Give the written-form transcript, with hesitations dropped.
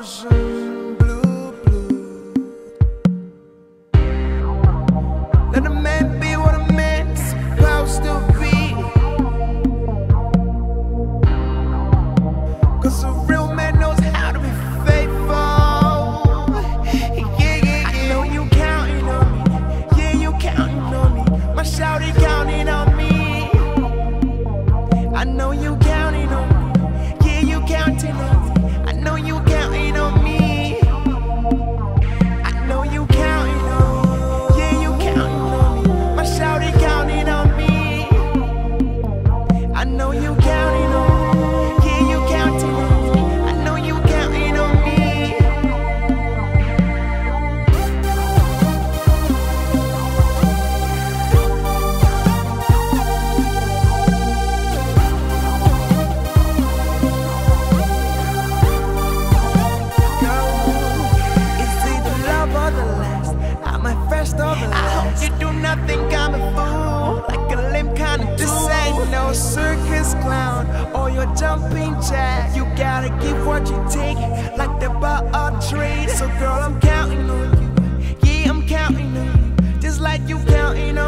ocean blue, blue. Let a man be what a man's supposed to be. 'Cause a real man knows how to be faithful. Yeah. I know you counting on me. Yeah, you counting on me. My shawty counting on me. I know you counting on me. Yeah, you counting on me. I know you counting on me. I know you counting on me. Yeah, you counting on me. My shawty counting on me. I know you counting on me. Yeah, you counting on me. I know you counting on me. I hope you do nothing, I'm a fool, like a limp kind of This ain't no circus clown or your jumping jack. You gotta give what you take, like the bar or trade. So girl, I'm counting on you. Yeah, I'm counting on you, just like you counting on